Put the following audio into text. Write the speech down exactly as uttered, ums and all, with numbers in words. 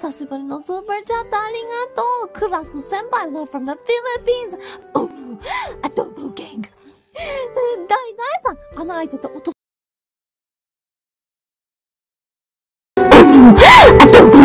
久しぶりのスーパーチャットありがとう。クラク先輩 love from the Philippines。おう、アドボゲング。大大さん、穴開いてて落とす。アドボ